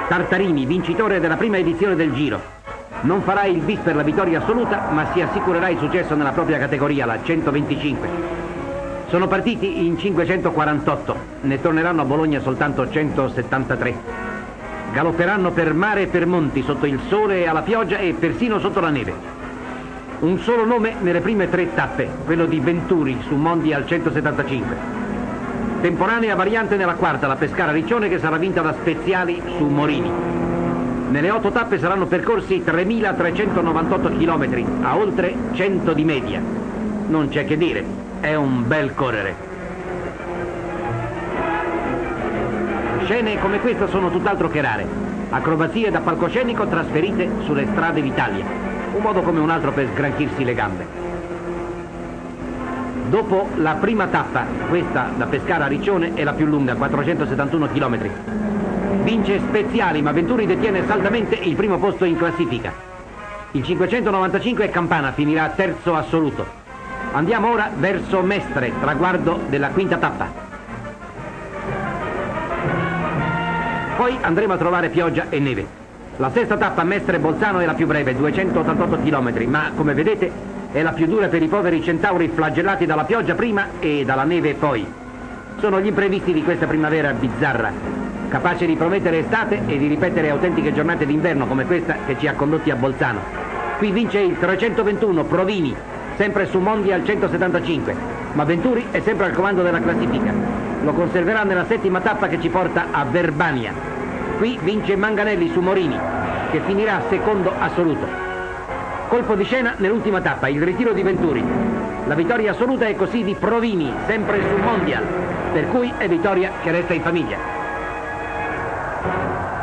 Tartarini, vincitore della prima edizione del Giro. Non farà il bis per la vittoria assoluta, ma si assicurerà il successo nella propria categoria, la 125. Sono partiti in 548, ne torneranno a Bologna soltanto 173. Galopperanno per mare e per monti, sotto il sole e alla pioggia e persino sotto la neve. Un solo nome nelle prime 3 tappe, quello di Venturi su Mondial 175. Temporanea variante nella quarta, la Pescara-Riccione, che sarà vinta da Speziali su Morini. Nelle 8 tappe saranno percorsi 3.398 km, a oltre 100 di media. Non c'è che dire, è un bel correre. Scene come questa sono tutt'altro che rare. Acrobazie da palcoscenico trasferite sulle strade d'Italia. Un modo come un altro per sgranchirsi le gambe. Dopo la prima tappa, questa da Pescara a Riccione è la più lunga, 471 km. Vince Speziali, ma Venturi detiene saldamente il primo posto in classifica. Il 595 Campana finirà terzo assoluto. Andiamo ora verso Mestre, traguardo della quinta tappa. Poi andremo a trovare pioggia e neve. La sesta tappa Mestre-Bolzano è la più breve, 288 km, ma come vedete è la più dura per i poveri centauri flagellati dalla pioggia prima e dalla neve poi. Sono gli imprevisti di questa primavera bizzarra, capace di promettere estate e di ripetere autentiche giornate d'inverno come questa che ci ha condotti a Bolzano. Qui vince il 321 Provini, sempre su Mondial 175, ma Venturi è sempre al comando della classifica. Lo conserverà nella settima tappa che ci porta a Verbania. Qui vince Manganelli su Morini, che finirà secondo assoluto. Colpo di scena nell'ultima tappa, il ritiro di Venturi. La vittoria assoluta è così di Provini, sempre su Mondial, per cui è vittoria che resta in famiglia.